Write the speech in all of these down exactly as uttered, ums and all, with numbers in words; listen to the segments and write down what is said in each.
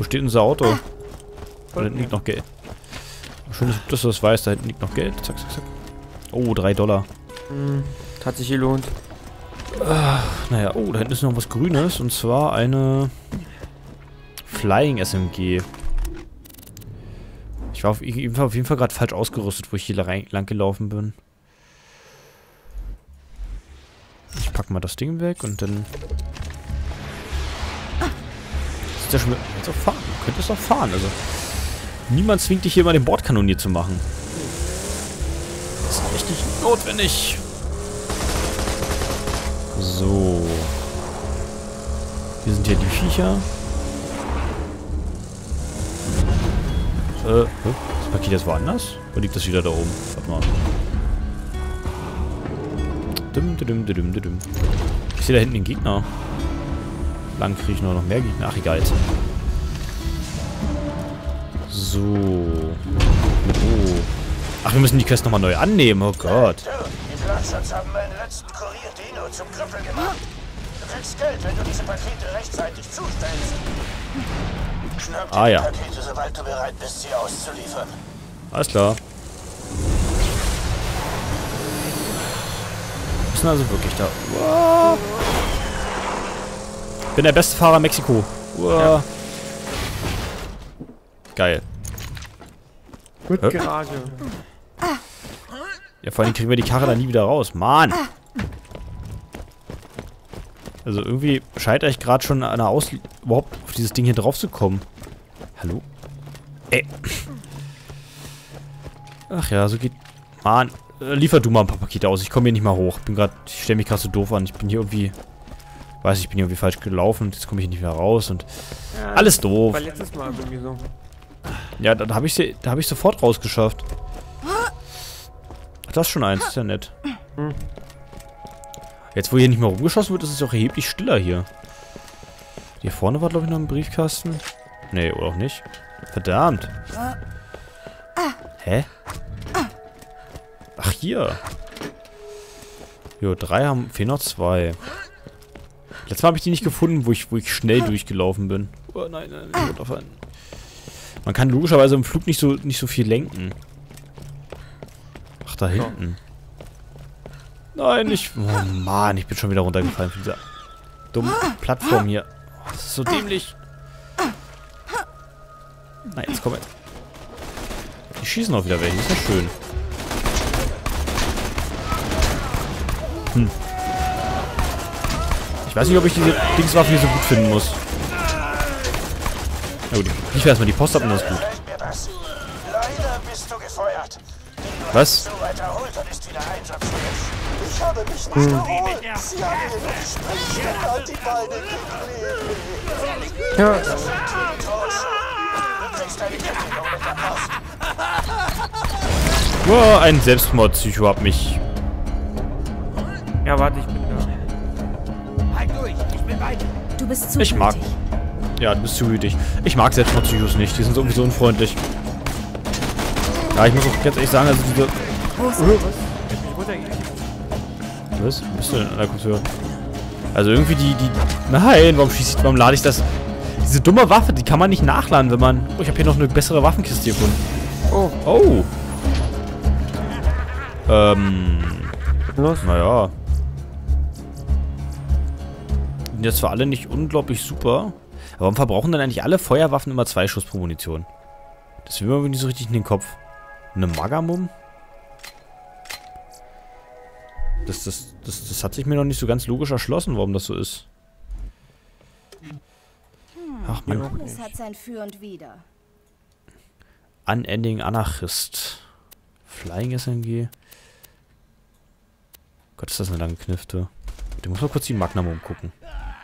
Wo steht unser Auto? Da hinten liegt noch Geld. Schön, dass du das weißt. Da hinten liegt noch Geld. Zack, zack, zack. Oh, drei Dollar. Hm, hat sich gelohnt. Ah, naja, oh, da hinten ist noch was Grünes. Und zwar eine Flying S M G. Ich war auf, ich war auf jeden Fall gerade falsch ausgerüstet, wo ich hier rein, lang gelaufen bin. Ich pack mal das Ding weg und dann... Ist ja schon... Jetzt auch fahren. Du könntest auch fahren, also... Niemand zwingt dich hier mal den Bordkanonier zu machen. Das ist richtig notwendig. So. Hier sind ja die Viecher. Äh, das Paket jetzt woanders? Oder liegt das wieder da oben? Warte mal. Dum, dum, dum, dum, dum. Ich sehe da hinten den Gegner. Lang kriege ich noch, noch mehr Gegner. Ach, egal jetzt. So. Oh. Ach, wir müssen die Quest nochmal neu annehmen. Oh Gott. Die Platzschatz haben meinen letzten Kurier Dino zum Krüppel gemacht. Du kriegst Geld, wenn du diese Pakete rechtzeitig zustellst. Schnapp dir Ah, ja. die Pakete, sobald du bereit bist, sie auszuliefern. Alles klar. Wir sind also wirklich da. Wow. Bin der beste Fahrer Mexiko. Wow. Ja. Geil. Gut, Hä? Garage. Ja, vor allem kriegen wir die Karre da nie wieder raus. Mann! Also irgendwie scheitere ich gerade schon an der Aus... überhaupt auf dieses Ding hier drauf zu kommen. Hallo? Ey. Ach ja, so geht... Mann, äh, liefer du mal ein paar Pakete aus. Ich komme hier nicht mal hoch. Bin gerade... Ich stelle mich gerade so doof an. Ich bin hier irgendwie... Weiß ich bin hier irgendwie falsch gelaufen. Jetzt komme ich hier nicht mehr raus und... Ja, alles doof. War letztes Mal irgendwie so. Ja, da, da habe ich sie, da habe ich sofort rausgeschafft. Ach, das ist schon eins, ist ja nett. Hm. Jetzt, wo hier nicht mehr rumgeschossen wird, ist es auch erheblich stiller hier. Hier vorne war, glaube ich, noch ein Briefkasten. Nee, oder auch nicht. Verdammt. Hä? Ach, hier. Jo, drei haben, fehlen noch zwei. Letztes Mal habe ich die nicht gefunden, wo ich, wo ich schnell durchgelaufen bin. Oh nein, nein, nein, runterfallen. Man kann logischerweise im Flug nicht so, nicht so viel lenken. Ach, da hinten. Nein, ich... Oh Mann, ich bin schon wieder runtergefallen von dieser dummen Plattform hier. Oh, das ist so dämlich. Nein, jetzt komm jetzt. Die schießen auch wieder welche, ist ja schön. Hm. Ich weiß nicht, ob ich diese Dingswaffe hier so gut finden muss. Na gut, ich will erstmal die Post ab und das ist gut. Leider bist du gefeuert. Was? So weit erholt und ist wieder einsatzfähig. Ich habe mich nicht Hm. erholt. Sie haben mir nur die Sprechstelle und die Beine geklebt. Ja. Du kriegst eine Kündigung mit der Post. Wow, ein Selbstmordpsycho hat mich... Ja, warte, ich bin da. Halt durch, ich bin bei dir. Du bist zu Ich mag... mutig. Ja, du bist zu gütig. Ich mag Selbstmordpsychos nicht. Die sind irgendwie so unfreundlich. Ja, ich muss auch ganz ehrlich sagen, also diese... Wo ist Ich bin runtergekippt. Was? Wo bist du denn an der Kopfhörer? Also irgendwie die... die Nein, warum schieße ich... Warum lade ich das... Diese dumme Waffe, die kann man nicht nachladen, wenn man... Oh, ich habe hier noch eine bessere Waffenkiste gefunden. Oh. Oh. Ähm... Los. Naja. Sind jetzt zwar alle nicht unglaublich super, aber warum verbrauchen dann eigentlich alle Feuerwaffen immer zwei Schuss pro Munition? Das will mir nicht so richtig in den Kopf. Eine Magamum? Das, das, das, das hat sich mir noch nicht so ganz logisch erschlossen, warum das so ist. Ach man. Es hat sein Für und Wider. Unending Anarchist. Flying S M G. Gott, ist das eine lange Knifte. Du musst mal kurz die Magnum umgucken.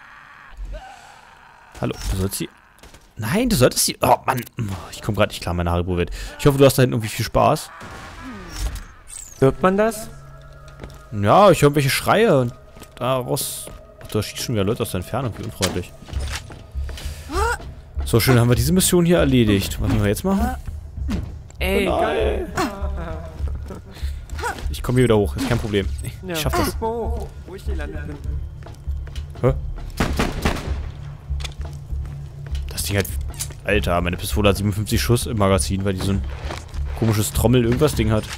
Hallo, du sollst die... Nein, du solltest die... Oh, Mann. Ich komme gerade nicht klar, meine Haribo wird. Ich hoffe, du hast da hinten irgendwie viel Spaß. Hört man das? Ja, ich höre irgendwelche Schreie und daraus... Ach, da schießen schon wieder Leute aus der Entfernung. Wie unfreundlich. So, schön, haben wir diese Mission hier erledigt. Was müssen wir jetzt machen? Ey, Oh, geil. Ich komme hier wieder hoch, ist kein Problem. Ich Ja, schaff das. guck mal hoch, wo ich gelandet bin. Hä? Das Ding hat... Alter, meine Pistole hat siebenundfünfzig Schuss im Magazin, weil die so ein komisches Trommel-Irgendwas-Ding hat.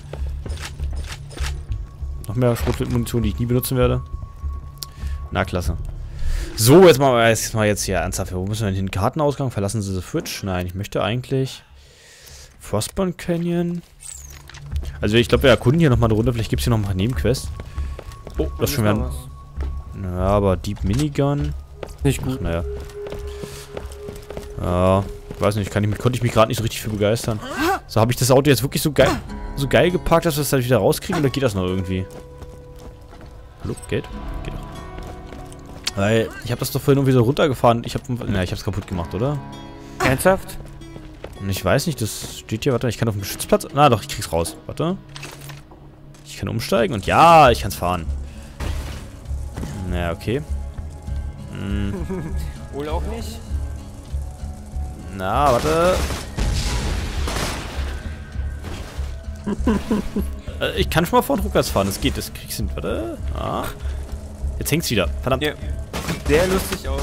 Noch mehr Schrotflintenmunition, die ich nie benutzen werde. Na, klasse. So, jetzt mal, jetzt mal jetzt hier ernsthaft. Wo müssen wir denn hin? Kartenausgang? Verlassen Sie die Fridge? Nein, ich möchte eigentlich Frostburn Canyon. Also ich glaube, wir erkunden hier nochmal eine Runde. Vielleicht gibt es hier noch ein paar Nebenquests. Oh, das ist schon wieder ein... Ja, aber Deep Minigun. Nicht gut. Ach, naja. Ja, weiß nicht, kann ich, konnte ich mich gerade nicht so richtig für begeistern. So, habe ich das Auto jetzt wirklich so geil, so geil geparkt, dass wir es dann wieder rauskriegen, oder geht das noch irgendwie? Hallo, geht? Geht doch. Weil, ich habe das doch vorhin irgendwie so runtergefahren. Ich habe, na, ich habe es kaputt gemacht, oder? Ernsthaft? Und ich weiß nicht, das steht hier, warte, ich kann auf dem Stützplatz. Na doch, ich krieg's raus. Warte. Ich kann umsteigen und ja, ich kann's fahren. Naja, okay. Hm. Wohl auch nicht. Na, warte. äh, ich kann schon mal vor den Rückwärts fahren, das geht, das kriegst du hin. Warte. Ah. Jetzt hängt's wieder. Verdammt. Ja. Sieht sehr lustig aus.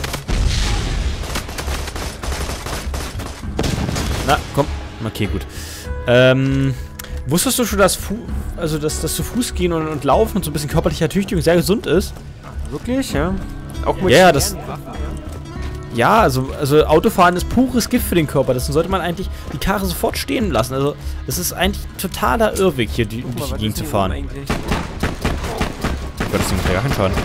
Na, komm. Okay, gut. Ähm, wusstest du schon, dass, Fu also, dass, dass zu Fuß gehen und, und laufen und so ein bisschen körperlicher Tüchtigung sehr gesund ist? Wirklich, ja? Auch mit Ja, das... schweren Waffen, Ja, also, also Autofahren ist pures Gift für den Körper. Deswegen sollte man eigentlich die Karre sofort stehen lassen. Also, das ist eigentlich totaler Irrweg, hier die, um durch die Gegend zu fahren. Eigentlich? Oh Gott, das Ding macht ja gar keinen Schaden.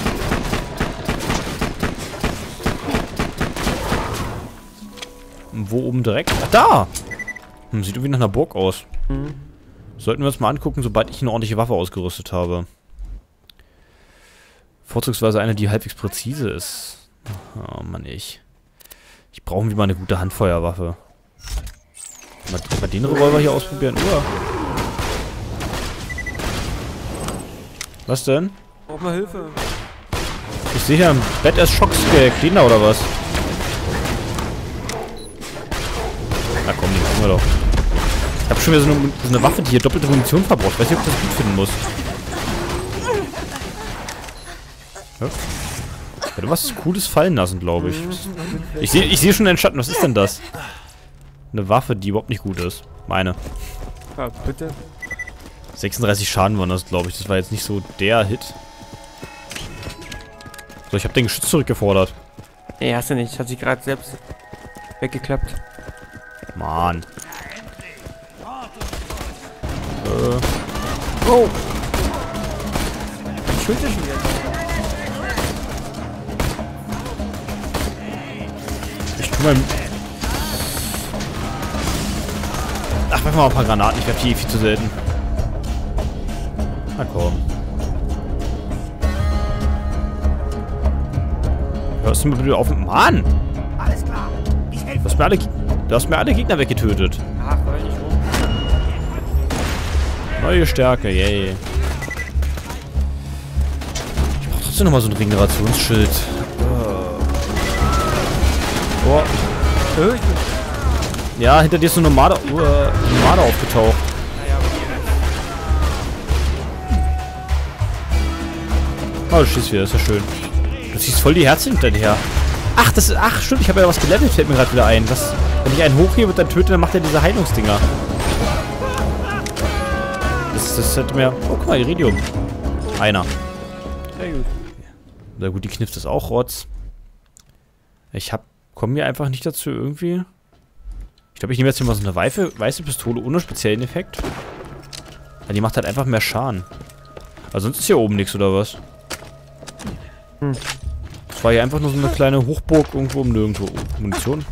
Wo oben direkt? Ach, da! Hm, sieht irgendwie nach einer Burg aus. Mhm. Sollten wir uns mal angucken, sobald ich eine ordentliche Waffe ausgerüstet habe. Vorzugsweise eine, die halbwegs präzise ist. Oh Mann, ich. Ich brauche wie mal eine gute Handfeuerwaffe. Mal, mal den Revolver hier ausprobieren. Uah. Was denn? Brauch mal Hilfe. Ich sehe hier ein Badass Schocksgag. Den da oder was? Na komm, den kriegen wir doch. Ich habe schon wieder so eine, so eine Waffe, die hier doppelte Munition verbraucht. Ich weiß nicht, ob ich das gut finden muss. Ja. Ja, du hast was Cooles fallen lassen, glaube ich. Ich sehe ich seh schon den Schatten. Was ist denn das? Eine Waffe, die überhaupt nicht gut ist. Meine. Ja, bitte. sechsunddreißig Schaden waren das, glaube ich. Das war jetzt nicht so der Hit. So, ich habe den Geschütz zurückgefordert. Nee, hast du nicht. Hat sich gerade selbst weggeklappt. Mann. Äh. Oh! Die Schulter schon wieder. Ich tu mal... Ach, werfen wir mal ein paar Granaten. Ich werfe die viel zu selten. Na komm. Hörst du mal bitte auf... Mann! Alles klar. Ich helfe. Du hast mir alle, du hast mir alle Gegner weggetötet. Ach, war ich nicht rum. Neue Stärke, yay. Ich brauch trotzdem nochmal so ein Regenerationsschild. Oh. Äh, ich bin Ja, hinter dir ist so eine Nomade, uh, Nomade aufgetaucht. Oh, du schießt wieder, ist ja schön. Du ziehst voll die Herzen hinterher. Ach, das ist. Ach, stimmt, ich habe ja was gelevelt, fällt mir gerade wieder ein. Das, wenn ich einen hochhebe und dann töte, dann macht er diese Heilungsdinger. Das, das hätte mir. Oh, guck mal, Iridium. Einer. sehr gut. Na gut, die Kniff ist auch Rotz. Ich hab. Komm mir einfach nicht dazu irgendwie. Ich glaube, ich nehme jetzt hier mal so eine weiße, weiße Pistole ohne speziellen Effekt. Ja, die macht halt einfach mehr Schaden. Aber sonst ist hier oben nichts, oder was? Hm. Das war hier einfach nur so eine kleine Hochburg irgendwo um nirgendwo. Munition.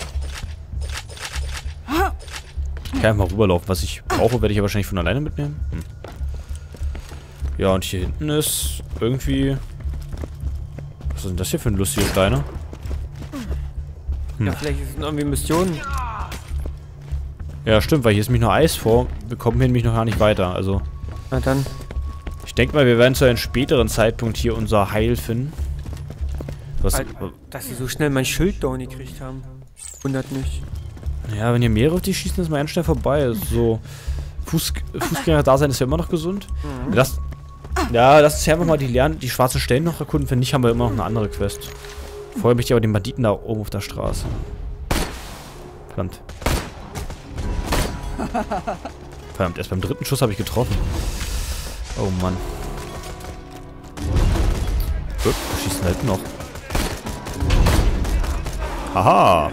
Ich kann einfach mal rüberlaufen. Was ich brauche, werde ich ja wahrscheinlich von alleine mitnehmen. Hm. Ja, und hier hinten ist irgendwie... Was sind das hier für lustige Steine? Hm. Ja, vielleicht ist es irgendwie Missionen. Ja, stimmt, weil hier ist nämlich noch Eis vor. Wir kommen hier nämlich noch gar nicht weiter. Also, Na dann. ich denke mal, wir werden zu einem späteren Zeitpunkt hier unser Heil finden. Was, Alter, dass sie so schnell mein Schild down gekriegt haben. Wundert mich. ja, wenn hier mehrere auf die schießen, ist mal ganz schnell vorbei. Also so Fuß, Fußgänger-Dasein ist ja immer noch gesund. Mhm. Das, ja, lass uns hier einfach mal die, lernen, die schwarzen Stellen noch erkunden. Wenn nicht, haben wir immer noch eine andere Quest. Vorher möchte ich aber den Banditen da oben auf der Straße. Verdammt. Verdammt, erst beim dritten Schuss habe ich getroffen. Oh Mann. Gut, wir schießen halt noch. Haha.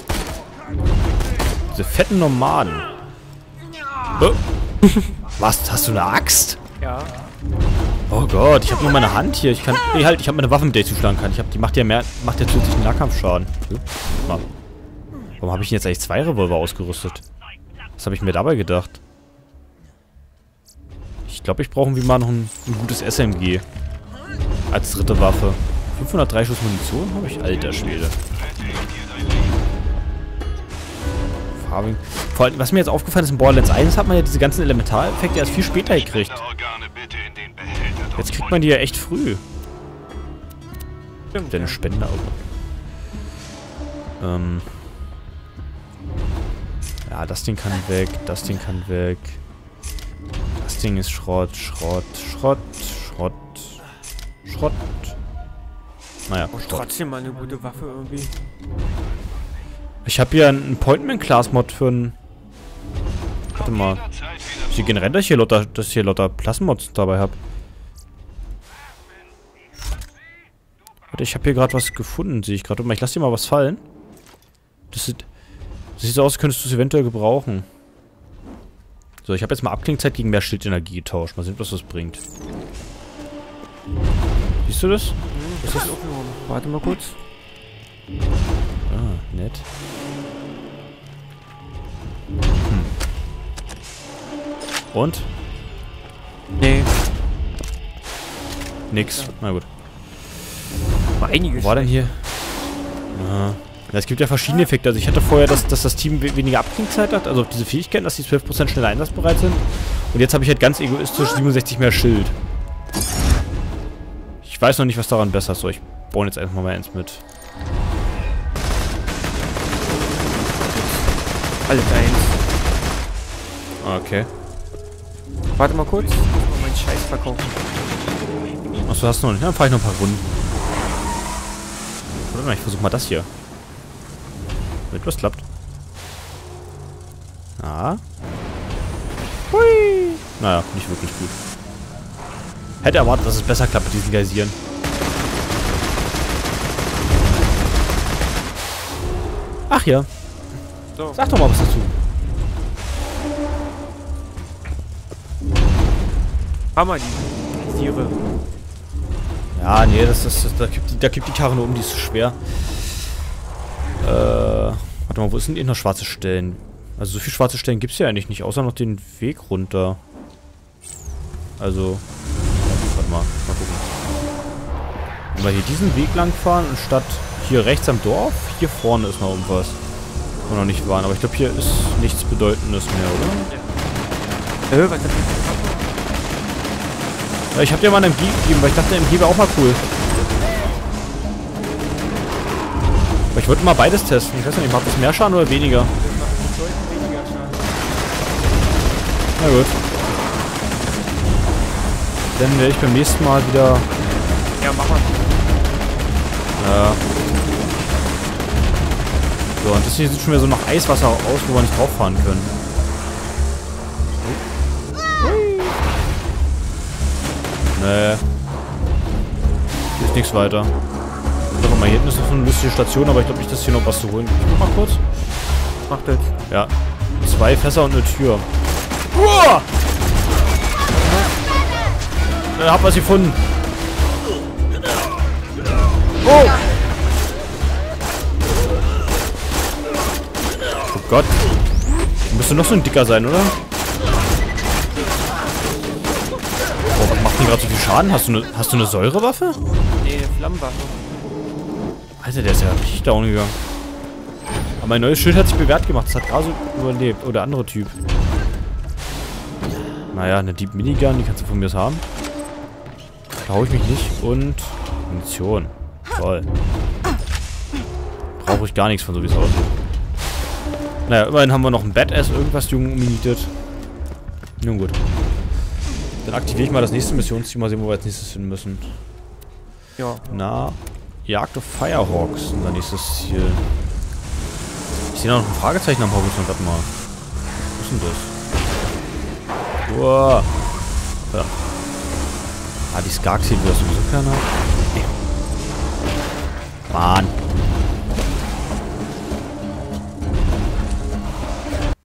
Diese fetten Nomaden. Oh. Was? Hast du eine Axt? Ja. Oh Gott, ich habe nur meine Hand hier. Ich kann. Nee, halt, ich habe meine Waffe, mit der ich zuschlagen kann. Ich hab, die macht ja mehr. Macht ja zusätzlichen Nahkampfschaden. Mal. Warum habe ich denn jetzt eigentlich zwei Revolver ausgerüstet? Was habe ich mir dabei gedacht? Ich glaube, ich brauche irgendwie mal noch ein, ein gutes S M G. Als dritte Waffe. fünfhundertdrei Schuss Munition habe ich. Alter Schwede. Farming. Vor allem, was mir jetzt aufgefallen ist, in Borderlands eins hat man ja diese ganzen Elementareffekte erst viel später gekriegt. Jetzt kriegt man die ja echt früh. Stimmt. Deine Spende auch. Ähm. Ja, das Ding kann weg, das Ding kann weg. Das Ding ist Schrott, Schrott, Schrott, Schrott, Schrott. Naja, Und Schrott. trotzdem mal eine gute Waffe irgendwie. Ich habe hier einen Appointment-Class-Mod für einen... Warte mal. Ich generell, dass ich hier lauter, dass ich hier lauter Plasmods dabei habe. Warte, ich habe hier gerade was gefunden, sehe ich gerade. Ich lasse dir mal was fallen. Das sieht, das sieht so aus, als könntest du es eventuell gebrauchen. So, ich habe jetzt mal Abklingzeit gegen mehr Schildenergie getauscht. Mal sehen, was das bringt. Siehst du das? Was ist das aufgenommen? Warte mal kurz. Ah, nett. Hm. Und? Nee. Nix. Na gut. War einiges. Wo war denn hier? Ja. Ja, es gibt ja verschiedene Effekte. Also ich hatte vorher, dass, dass das Team we weniger Abklingzeit hat. Also diese Fähigkeiten, dass die zwölf Prozent schneller einsatzbereit sind. Und jetzt habe ich halt ganz egoistisch siebenundsechzig mehr Schild. Ich weiß noch nicht, was daran besser ist. So, ich baue jetzt einfach mal eins mit. Alles eins. Okay. Warte mal kurz. Ich muss mal meinen Scheiß verkaufen. Achso, hast du noch nicht. Dann fahre ich noch ein paar Runden. Oder mal, ich versuche mal das hier. Wenn was klappt. Ah. Hui. Naja, nicht wirklich gut. Hätte erwartet, dass es besser klappt mit diesen Geysiren. Ach ja. So. Sag doch mal was dazu. Hammer, die Tiere. Ja, nee, das, das, das, da, gibt die, da gibt die Karre nur um, die ist zu schwer. Äh, warte mal, wo sind denn noch schwarze Stellen? Also so viele schwarze Stellen gibt es ja eigentlich nicht, außer noch den Weg runter. Also, warte mal, mal gucken. Wenn wir hier diesen Weg lang fahren und statt hier rechts am Dorf, hier vorne ist noch irgendwas. Wo wir noch nicht waren, aber ich glaube hier ist nichts Bedeutendes mehr, oder? Äh, was ist das? Ja, ich hab dir mal einen M G gegeben, weil ich dachte, M G wäre auch mal cool. Aber ich wollte mal beides testen. Ich weiß nicht, macht das mehr Schaden oder weniger? Na gut. Dann werde ich beim nächsten Mal wieder... Ja, mach mal. Ja. So, und das hier sieht schon wieder so nach Eiswasser aus, wo wir nicht drauf fahren können. Nee. Hier ist nichts weiter. Guck mal, hier hinten ist noch so eine lustige Station, aber ich glaube nicht, dass hier noch was zu holen gibt. Ich guck mal kurz. Mach das. Ja. Zwei Fässer und eine Tür. Uah! Ich hab was gefunden. Oh! Oh Gott. Müsste noch so ein Dicker sein, oder? Oh, was macht denn gerade so viel Schaden? Hast du eine, hast du eine Säurewaffe? Nee, eine Flammenwaffe. Alter, der ist ja richtig down gegangen. Aber mein neues Schild hat sich bewährt gemacht. Das hat gerade so überlebt. Oder der andere Typ. Naja, eine Deep Minigun, die kannst du von mir aus haben. Da hau ich mich nicht. Und Munition. Toll. Brauche ich gar nichts von, so wie es aussieht. Naja, immerhin haben wir noch ein Badass, irgendwas jung umgenietet. Nun gut. Dann aktiviere ich mal das nächste Missionsziel. Mal sehen, wo wir als nächstes hin müssen. Ja. Na, Jagd auf Firehawks, unser nächstes Ziel. Ich sehe noch ein Fragezeichen am Horizont. Warte mal. Was ist denn das? Uah. Ja. Ah, die Skark sehen wir sowieso keiner. Nee. Mann.